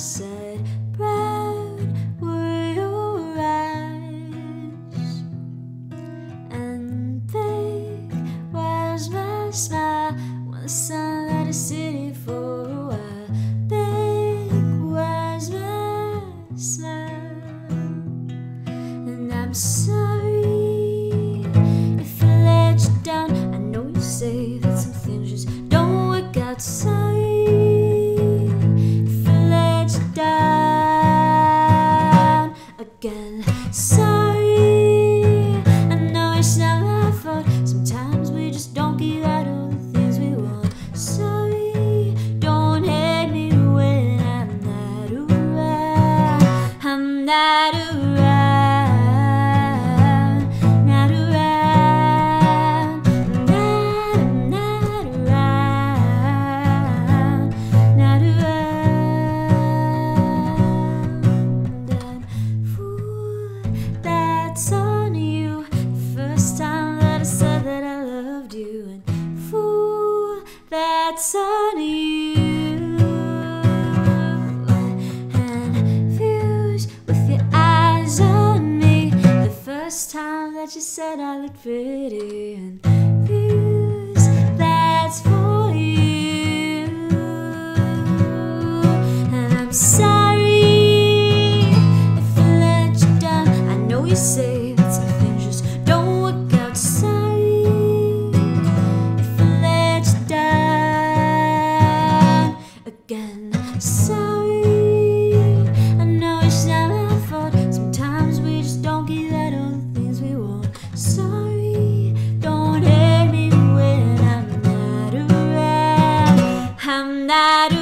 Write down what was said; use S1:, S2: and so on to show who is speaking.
S1: said, proud were your eyes, and big was my smile when the sun lit a city for a while. Big was my smile, and I'm sorry if I let you down. I know you say that some things just don't work out. Sorry if I let you down again. Sorry, I know it's not my fault. Sometimes we just don't get out all the things we want. Sorry, don't hate me when I'm not around. I'm not around. That's on you. The first time that I said that I loved you, and fool, that's on you. And views with your eyes on me. The first time that you said I looked pretty, and views, that's for you. And I'm sorry you say that some things just don't work out. Sorry if I let you down again. Sorry, I know it's not my fault. Sometimes we just don't get out all the things we want. Sorry, don't hate me when I'm not around. I'm not around.